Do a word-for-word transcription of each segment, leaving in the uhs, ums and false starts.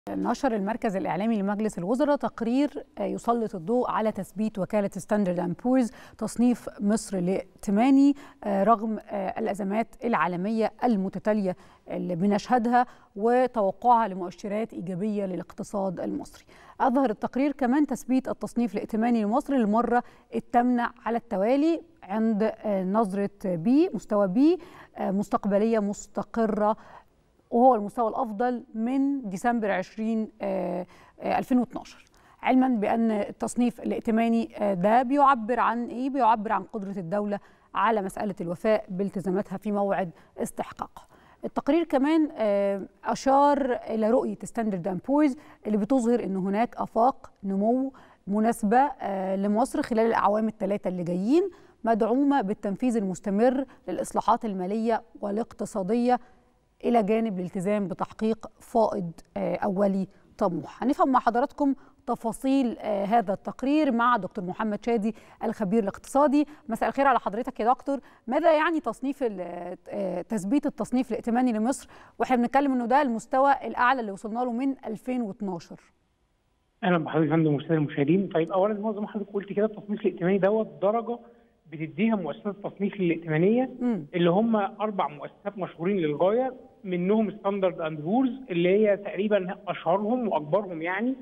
نشر المركز الإعلامي لمجلس الوزراء تقرير يسلط الضوء على تثبيت وكالة ستاندرد أند بورز تصنيف مصر الائتماني رغم الأزمات العالمية المتتالية اللي بنشهدها وتوقعها لمؤشرات إيجابية للاقتصاد المصري. أظهر التقرير كمان تثبيت التصنيف الائتماني لمصر للمرة الثامنة على التوالي عند نظرة بي مستوى بي مستقبلية مستقرة، وهو المستوى الأفضل من ديسمبر ألفين واثناشر، علما بأن التصنيف الائتماني ده بيعبر عن إيه؟ بيعبر عن قدرة الدولة على مسألة الوفاء بالتزاماتها في موعد استحقاقها. التقرير كمان أشار إلى رؤية ستاندرد أند بورز اللي بتظهر أن هناك آفاق نمو مناسبة لمصر خلال الأعوام الثلاثة اللي جايين، مدعومة بالتنفيذ المستمر للإصلاحات المالية والاقتصادية إلى جانب الالتزام بتحقيق فائض أولي طموح. هنفهم مع حضراتكم تفاصيل هذا التقرير مع دكتور محمد شادي الخبير الاقتصادي. مساء الخير على حضرتك يا دكتور. ماذا يعني تصنيف تثبيت التصنيف الائتماني لمصر واحنا بنتكلم انه ده المستوى الاعلى اللي وصلنا له من ألفين واثناشر؟ اهلا بحضرتك يا فندم والساده المشاهدين. طيب اولا زي ما حضرتك قلت كده التصنيف الائتماني دوت درجه بتديها مؤسسات التصنيف الائتمانيه م. اللي هم اربع مؤسسات مشهورين للغايه، منهم ستاندرد اند بورز اللي هي تقريبا اشهرهم واكبرهم، يعني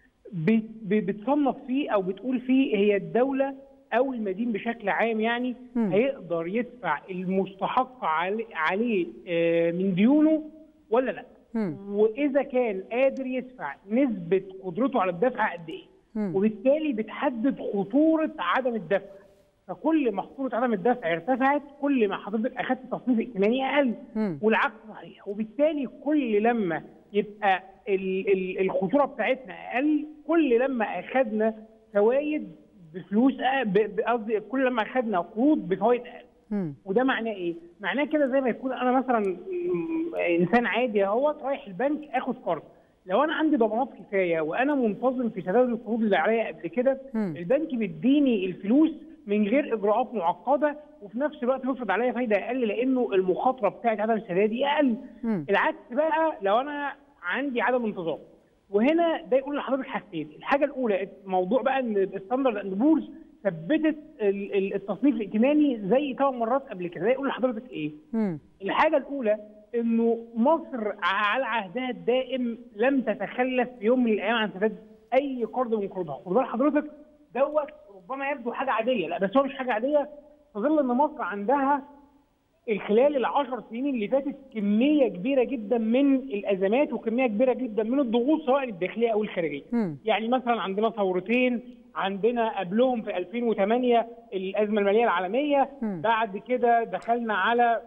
بتصنف فيه او بتقول فيه هي الدوله او المدين بشكل عام يعني م. هيقدر يدفع المستحق عليه من ديونه ولا لا، م. واذا كان قادر يدفع نسبه قدرته على الدفع قد ايه، وبالتالي بتحدد خطوره عدم الدفع. فكل ما خطوره عدم الدفع ارتفعت كل ما حضرتك اخذت تصنيف ائتماني اقل، والعكس صحيح. وبالتالي كل لما يبقى الخطوره بتاعتنا اقل كل لما اخذنا فوائد بفلوس، قصدي كل لما اخذنا قروض بفوائد اقل. وده معناه ايه؟ معناه كده زي ما يكون انا مثلا انسان عادي اهوت رايح البنك اخد قرض، لو انا عندي ضمانات كفايه وانا منتظم في سداد القروض اللي عليا قبل كده، البنك بيديني الفلوس من غير اجراءات معقده، وفي نفس الوقت بيفرض عليا فايده اقل لانه المخاطره بتاعت عدم سدادي اقل. م. العكس بقى لو انا عندي عدم انتظام، وهنا ده يقول لحضرتك حاجتين. الحاجه الاولى موضوع بقى ان الستاندرد اند بورز ثبتت التصنيف الائتماني زي ثمان مرات قبل كده. ده يقول لحضرتك ايه؟ م. الحاجه الاولى انه مصر على عهدها الدائم لم تتخلف في يوم من الايام عن سداد اي قرض من قروضها. خد بال حضرتك دوت ربما يبدو حاجه عاديه، لا بس هو مش حاجه عاديه، في ظل ان مصر عندها خلال العشر سنين اللي فاتت كميه كبيره جدا من الازمات وكميه كبيره جدا من الضغوط سواء الداخليه او الخارجيه. م. يعني مثلا عندنا ثورتين، عندنا قبلهم في ألفين وثمانية الازمه الماليه العالميه، م. بعد كده دخلنا على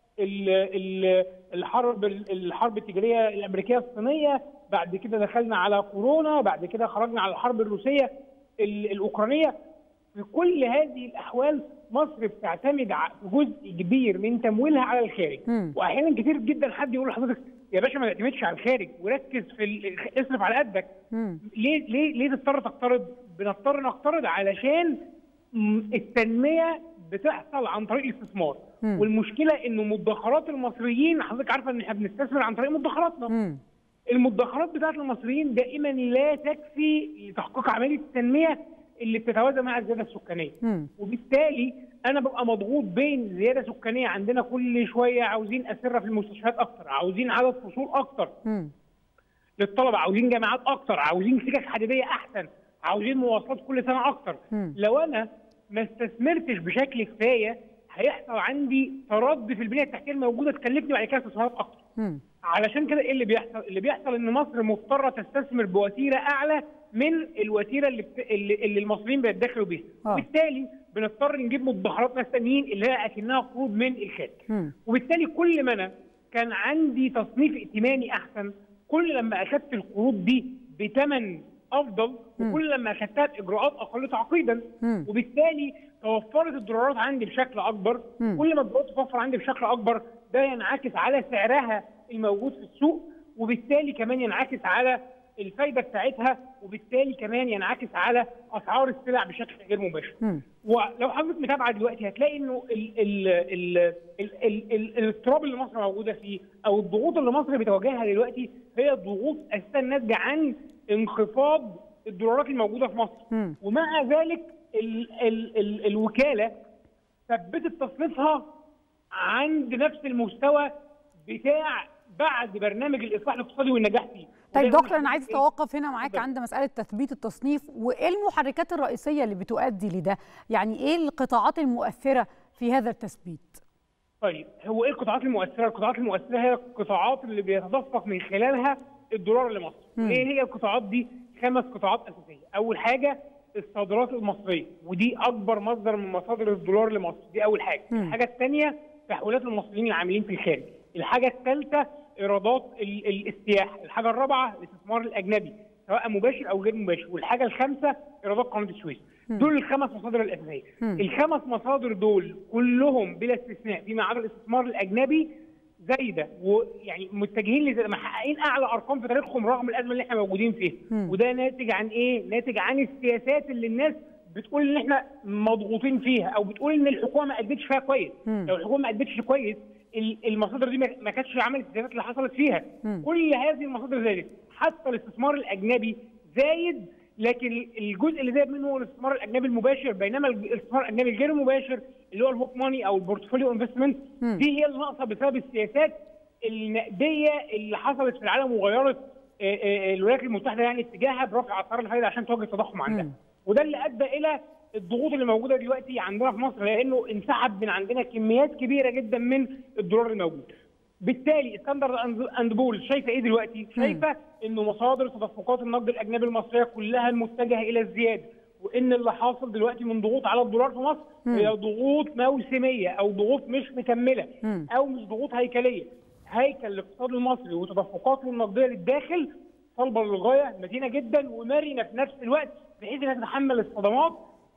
الحرب الحرب التجاريه الامريكيه الصينيه، بعد كده دخلنا على كورونا، بعد كده خرجنا على الحرب الروسيه الاوكرانيه. في كل هذه الاحوال مصر بتعتمد جزء كبير من تمويلها على الخارج، م. واحيانا كتير جدا حد يقول لحضرتك يا باشا ما تعتمدش على الخارج وركز في اصرف على قدك. م. ليه ليه ليه تضطر تقترض؟ بنضطر نقترض علشان التنميه بتحصل عن طريق الاستثمار، م. والمشكله انه مدخرات المصريين، حضرتك عارفه ان احنا بنستثمر عن طريق مدخراتنا. م. المدخرات بتاعت المصريين دائما لا تكفي لتحقيق عمليه التنميه اللي بتتوازى مع الزياده السكانيه، م. وبالتالي انا ببقى مضغوط بين زياده سكانيه، عندنا كل شويه عاوزين اسره في المستشفيات اكتر، عاوزين عدد فصول اكتر م. للطلبه، عاوزين جامعات اكتر، عاوزين سكك حديديه احسن، عاوزين مواصلات كل سنه اكتر. م. لو انا ما استثمرتش بشكل كفايه هيحصل عندي تردي في البنيه التحتيه الموجوده تكلفني بعد كده استثمارات اكتر. م. علشان كده ايه اللي بيحصل؟ اللي بيحصل ان مصر مضطره تستثمر بوتيره اعلى من الوتيره اللي بت... اللي, اللي المصريين بيدخروا بيها، وبالتالي بنضطر نجيب مدخرات ناس تانيين اللي هي اكنها قروض من الخارج. وبالتالي كل ما انا كان عندي تصنيف ائتماني احسن كل لما اخذت القروض دي بثمن افضل، وكل لما اخذتها باجراءات اقل تعقيدا، وبالتالي توفرت الدولارات عندي بشكل اكبر. كل ما الدولارات تتوفر عندي بشكل اكبر ده ينعكس على سعرها الموجود في السوق، وبالتالي كمان ينعكس على الفايده بتاعتها، وبالتالي كمان ينعكس على اسعار السلع بشكل غير مباشر. م. ولو حضرتك متابعه دلوقتي هتلاقي انه الاضطراب اللي مصر موجوده فيه او الضغوط اللي مصر بتواجهها دلوقتي هي ضغوط اساسا ناتجه عن انخفاض الدولارات الموجوده في مصر. م. ومع ذلك ال ال ال الوكاله ثبتت تصنيفها عند نفس المستوى بتاع بعد برنامج الاصلاح الاقتصادي والنجاح فيه. طيب دكتور، انا عايز اتوقف هنا معاك عند مساله تثبيت التصنيف، وايه المحركات الرئيسيه اللي بتؤدي لده؟ يعني ايه القطاعات المؤثره في هذا التثبيت؟ طيب هو ايه القطاعات المؤثره؟ القطاعات المؤثره هي القطاعات اللي بيتدفق من خلالها الدولار لمصر. وايه هي القطاعات دي؟ خمس قطاعات اساسيه. اول حاجه الصادرات المصريه، ودي اكبر مصدر من مصادر الدولار لمصر، دي اول حاجه. م. الحاجه الثانيه تحويلات المصريين العاملين في الخارج. الحاجه الثالثه ايرادات السياحه. الحاجه الرابعه الاستثمار الاجنبي سواء مباشر او غير مباشر. والحاجه الخامسه ايرادات قناه السويس. دول الخمس مصادر الاساسيه. الخمس مصادر دول كلهم بلا استثناء فيما عدا الاستثمار الاجنبي زايده، ويعني متجهين لزياده، محققين اعلى ارقام في تاريخهم رغم الازمه اللي احنا موجودين فيها. وده ناتج عن ايه؟ ناتج عن السياسات اللي الناس بتقول ان احنا مضغوطين فيها او بتقول ان الحكومه ما ادتش فيها كويس. م. لو الحكومه ما ادتش كويس المصادر دي ما كانتش عملت الزيادات اللي حصلت فيها. م. كل هذه المصادر زادت، حتى الاستثمار الاجنبي زايد، لكن الجزء اللي زاد منه هو الاستثمار الاجنبي المباشر، بينما الاستثمار الاجنبي الغير المباشر اللي هو الهوك ماني او البورتفوليو انفستمنت دي هي اللي ناقصه بسبب السياسات النقديه اللي حصلت في العالم وغيرت الولايات المتحده يعني اتجاهها برفع اسعار الفائده عشان تواجه التضخم عندها. وده اللي ادى الى الضغوط اللي موجوده دلوقتي عندنا في مصر، لانه انسحب من عندنا كميات كبيره جدا من الدولار الموجود. بالتالي ستاندرد اند بول شايفه ايه دلوقتي؟ شايفه انه مصادر تدفقات النقد الاجنبي المصريه كلها المتجهه الى الزياده، وان اللي حاصل دلوقتي من ضغوط على الدولار في مصر هي ضغوط موسميه او ضغوط مش مكمله او مش ضغوط هيكليه. هيكل الاقتصاد المصري وتدفقاته النقديه للداخل صلبه للغايه، متينه جدا ومرنه في نفس الوقت بحيث انها تتحمل الصدمات.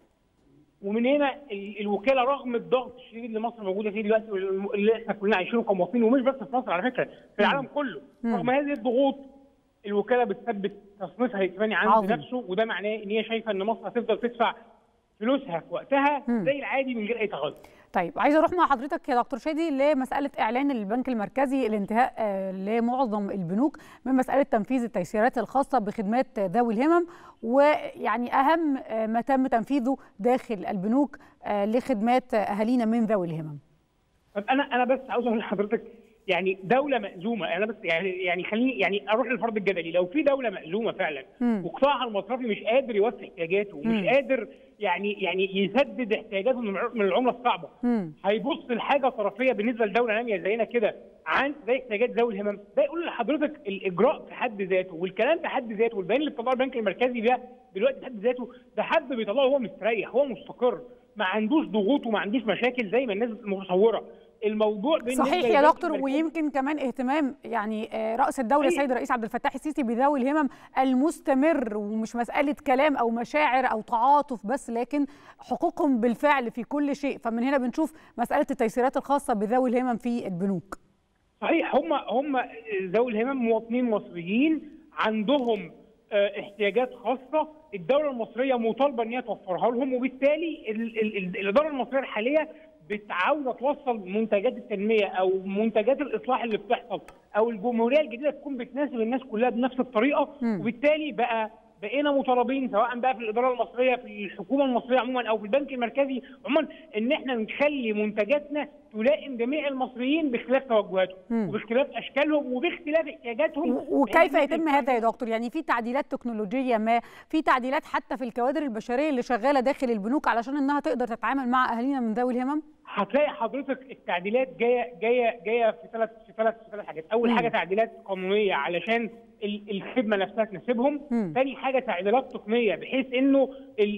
ومن هنا الوكاله رغم الضغط الشديد اللي مصر موجوده فيه دلوقتي اللي احنا كلنا عايشينه كمواطنين، ومش بس في مصر على فكره، في العالم كله، رغم هذه الضغوط الوكاله بتثبت تصنيفها الائتماني عند نفسه، وده معناه ان هي شايفه ان مصر هتفضل تدفع فلوسها في وقتها زي العادي من غير اي تغير. طيب عايزه اروح مع حضرتك يا دكتور شادي لمساله اعلان البنك المركزي الانتهاء لمعظم البنوك من مساله تنفيذ التيسيرات الخاصه بخدمات ذوي الهمم، ويعني اهم ما تم تنفيذه داخل البنوك لخدمات اهالينا من ذوي الهمم. طب انا انا بس عاوز اقول لحضرتك يعني دوله مأزومه، انا بس يعني يعني خليني يعني اروح للفرض الجدلي، لو في دوله مأزومه فعلا وقطاعها المصرفي مش قادر يوفي احتياجاته ومش م. قادر يعني يعني يسدد احتياجاته من العمله الصعبه، م. هيبص لحاجه طرفيه بالنسبه لدوله ناميه زينا كده عن زي احتياجات ذوي الهمم، ده يقول لحضرتك الاجراء في حد ذاته والكلام في حد ذاته والبيان اللي بيطلعه البنك المركزي ده دلوقتي في حد ذاته ده حد بيطلعه هو مستريح، هو مستقر، ما عندوش ضغوط وما عندوش مشاكل زي ما الناس متصوره. الموضوع صحيح يا دكتور، ويمكن كمان اهتمام يعني رئيس الدوله السيد الرئيس عبد الفتاح السيسي بذوي الهمم المستمر، ومش مساله كلام او مشاعر او تعاطف بس، لكن حقوقهم بالفعل في كل شيء. فمن هنا بنشوف مساله التيسيرات الخاصه بذوي الهمم في البنوك. صحيح، هم هم ذوي الهمم مواطنين مصريين عندهم احتياجات خاصه الدوله المصريه مطالبه ان هي توفرها لهم، وبالتالي الاداره المصريه الحاليه بتعاوز توصل منتجات التنميه او منتجات الاصلاح اللي بتحصل او الجمهوريه الجديده تكون بتناسب الناس كلها بنفس الطريقه. م. وبالتالي بقى بقينا مطالبين سواء بقى في الاداره المصريه في الحكومه المصريه عموما او في البنك المركزي عموما ان احنا نخلي منتجاتنا تلائم جميع المصريين باختلاف توجهاتهم وباختلاف اشكالهم وباختلاف احتياجاتهم. وكيف يتم هذا يا دكتور؟ يعني في تعديلات تكنولوجيه، ما في تعديلات حتى في الكوادر البشريه اللي شغاله داخل البنوك علشان انها تقدر تتعامل مع اهالينا من ذوي الهمم؟ هتلاقي حضرتك التعديلات جايه جايه جايه في ثلاث في ثلاث في ثلاث حاجات، اول م. حاجه تعديلات قانونيه علشان الخدمه نفسها تناسبهم، ثاني حاجه تعديلات تقنيه بحيث انه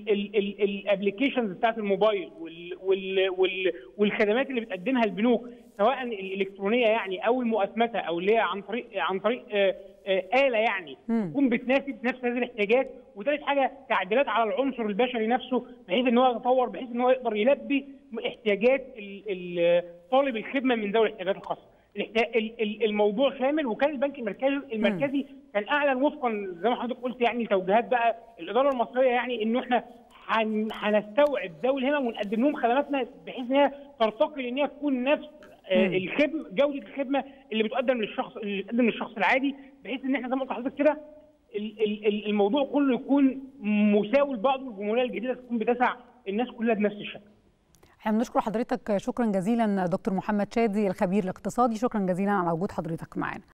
الابلكيشنز بتاعت الموبايل وال وال وال والخدمات اللي بتقدمها البنوك سواء الالكترونيه يعني او المؤسسه او اللي هي عن طريق عن طريق آآ آآ آلة يعني تكون بتناسب نفس هذه الاحتياجات، وثالث حاجه تعديلات على العنصر البشري نفسه بحيث ان هو يتطور بحيث ان هو يقدر يلبي احتياجات طالب الخدمه من ذوي الاحتياجات الخاصه. الموضوع شامل، وكان البنك المركزي المركزي كان اعلن وفقا زي ما حضرتك قلت يعني توجيهات بقى الاداره المصريه، يعني انه احنا هنستوعب ذوي الهمم ونقدم لهم خدماتنا بحيث ان هي ترتقي لان هي تكون نفس الخدمه جوده الخدمه اللي بتقدم للشخص اللي بتقدم للشخص العادي، بحيث ان احنا زي ما قلت لحضرتك كده الموضوع كله يكون مساوي لبعض، والجمهوريه الجديده تكون بتسع الناس كلها بنفس الشكل. احنا بنشكر حضرتك شكرا جزيلا دكتور محمد شادي الخبير الاقتصادي، شكرا جزيلا على وجود حضرتك معنا.